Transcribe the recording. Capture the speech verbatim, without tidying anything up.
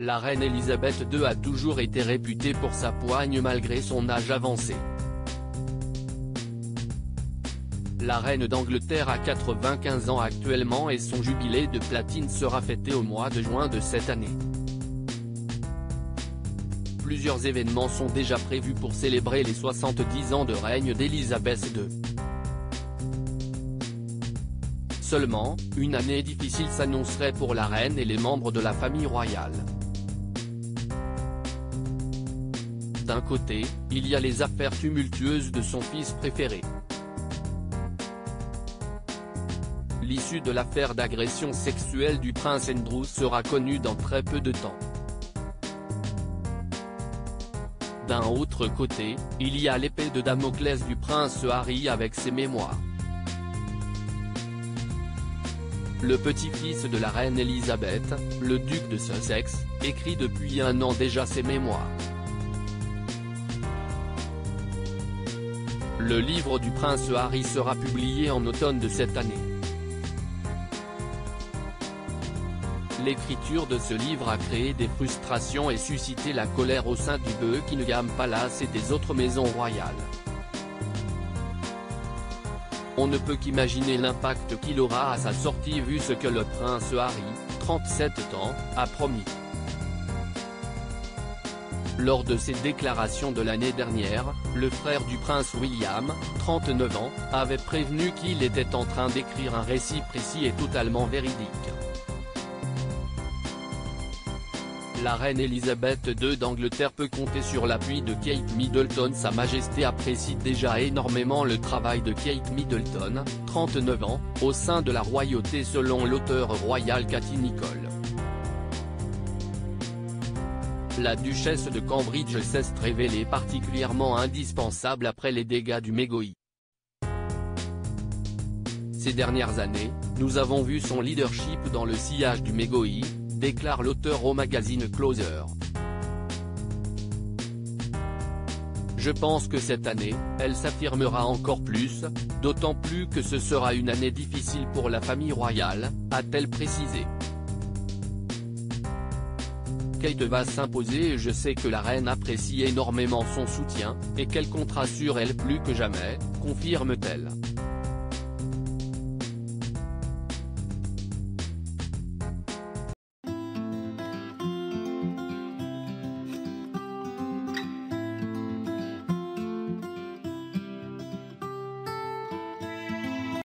La reine Elisabeth deux a toujours été réputée pour sa poigne malgré son âge avancé. La reine d'Angleterre a quatre-vingt-quinze ans actuellement et son jubilé de platine sera fêté au mois de juin de cette année. Plusieurs événements sont déjà prévus pour célébrer les soixante-dix ans de règne d'Elisabeth deux. Seulement, une année difficile s'annoncerait pour la reine et les membres de la famille royale. D'un côté, il y a les affaires tumultueuses de son fils préféré. L'issue de l'affaire d'agression sexuelle du prince Andrew sera connue dans très peu de temps. D'un autre côté, il y a l'épée de Damoclès du prince Harry avec ses mémoires. Le petit-fils de la reine Elisabeth, le duc de Sussex, écrit depuis un an déjà ses mémoires. Le livre du prince Harry sera publié en automne de cette année. L'écriture de ce livre a créé des frustrations et suscité la colère au sein du Buckingham Palace et des autres maisons royales. On ne peut qu'imaginer l'impact qu'il aura à sa sortie vu ce que le prince Harry, trente-sept ans, a promis. Lors de ses déclarations de l'année dernière, le frère du prince William, trente-neuf ans, avait prévenu qu'il était en train d'écrire un récit précis et totalement véridique. La reine Elisabeth deux d'Angleterre peut compter sur l'appui de Kate Middleton. Sa Majesté apprécie déjà énormément le travail de Kate Middleton, trente-neuf ans, au sein de la royauté selon l'auteur royal Cathy Nicholl. La duchesse de Cambridge s'est révélée particulièrement indispensable après les dégâts du mégoï. Ces dernières années, nous avons vu son leadership dans le sillage du mégoï, déclare l'auteur au magazine Closer. Je pense que cette année, elle s'affirmera encore plus, d'autant plus que ce sera une année difficile pour la famille royale, a-t-elle précisé. Kate va s'imposer et je sais que la reine apprécie énormément son soutien, et qu'elle comptera sur elle plus que jamais, confirme-t-elle.